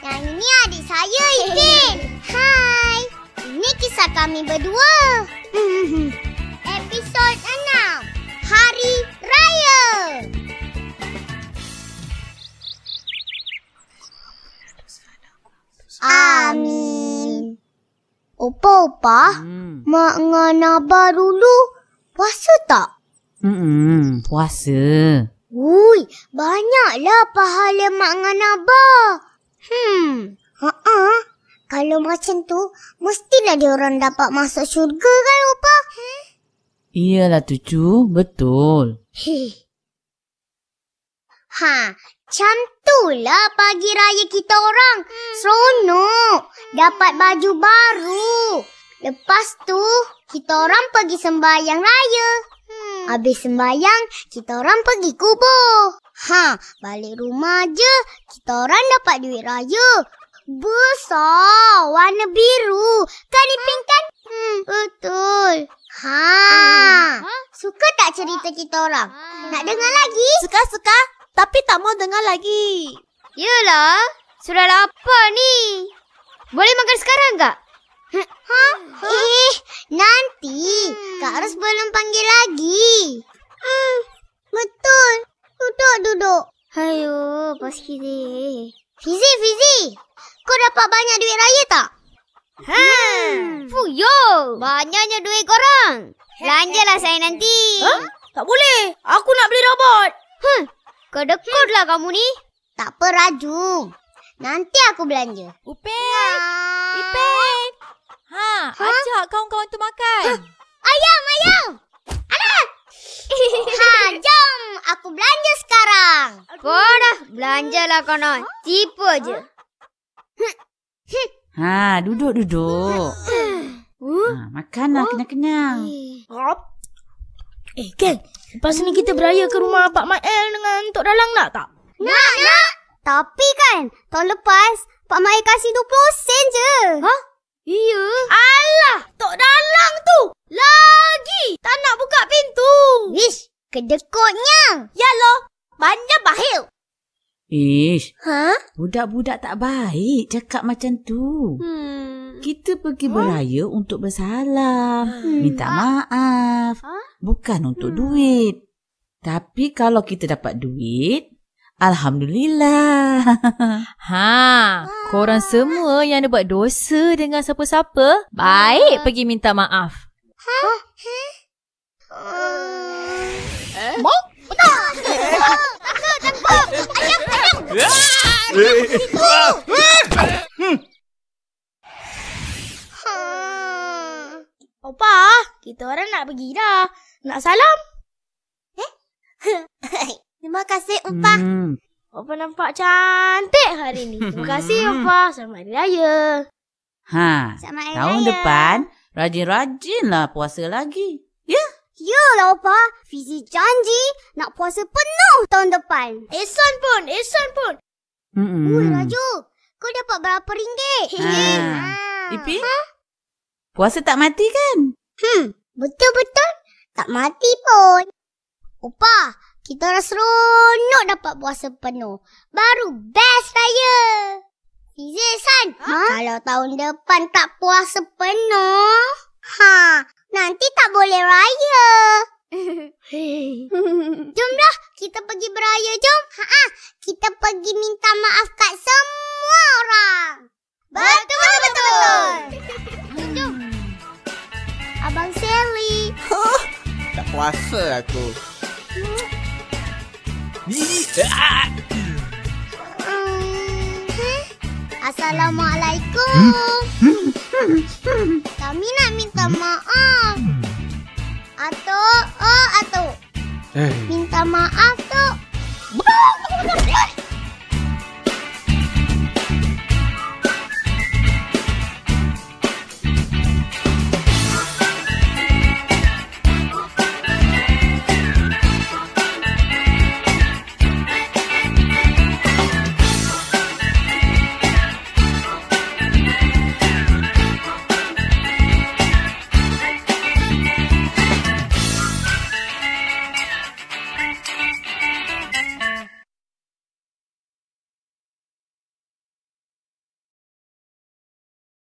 Yang ini adik saya, Ipin. Hai. Ini kisah kami berdua. Episod 6. Hari Raya. Amin. Opa, Mak dengan Abah dulu puasa tak? Puasa. Ui, banyaklah pahala Mak dengan Abah. Kalau macam tu, mestilah diorang dapat masuk syurga kan, Opa? Iyalah Cucu, betul. Macam itulah pagi raya kita orang. Seronok. Dapat baju baru. Lepas tu, kita orang pergi sembahyang raya. Habis sembahyang, kita orang pergi kubur. Balik rumah je, kita orang dapat duit raya. Besar, warna biru. Kan Ipin kan? Betul. Suka tak cerita kita orang? Nak dengar lagi? Suka, tapi tak mau dengar lagi. Yelah, sudah lapar ni. Boleh makan sekarang tak? Nanti. Kak Ros belum panggil lagi. Betul. Duduk. Ayo, pas kita. Fizi. Kau dapat banyak duit raya tak? Fuyo, banyaknya duit korang. Belanjalah saya nanti. Tak boleh. Aku nak beli robot. Kedekutlah kamu ni. Tak apa, Raju. Nanti aku belanja. Ipin. Ajak kawan-kawan tu makan. Ayam. Jom. Aku belanja sekarang. Dah, belanjalah konon. Tipu je. Duduk. Makanlah kenyang-kenyang. Ken, lepas ni kita beraya ke rumah Pak Mael dengan Tok Dalang nak tak? Nak. Tapi kan, tahun lepas, Pak Mai kasih 20 sen je. Iya. Alah, Tok Dalang tu lagi tak nak buka pintu. Wish, kedekutnya. Ya loh, banyak bahil. Budak-budak tak baik cakap macam tu. Kita pergi beraya untuk bersalam, minta maaf. Bukan untuk duit. Tapi kalau kita dapat duit, alhamdulillah. Korang semua yang ada buat dosa dengan siapa-siapa, baik pergi minta maaf. Mau? Opa, kita orang nak pergi dah. Nak salam? Terima kasih, Opa. Opa nampak cantik hari ni. Terima kasih, Opa. Selamat Hari Raya. Selamat Hari Tahun Raya. depan, rajin-rajinlah puasa lagi. Ya? Yalah, Opa. Fizi janji nak puasa penuh tahun depan. Ehsan pun. Ui, Raju. Kau dapat berapa ringgit? Ipin? Puasa tak mati kan? Betul-betul. Tak mati pun. Opa, kita orang seronok dapat puasa penuh. Baru best raya. Fizi, San. Kalau tahun depan tak puasa penuh, nanti tak boleh raya. Jomlah, kita pergi beraya, jom. Kita pergi minta maaf kat semua orang. Betul. Jom. Abang Sally. Tak puasa aku. Assalamualaikum. Kami nak minta maaf. Atuk. Minta maaf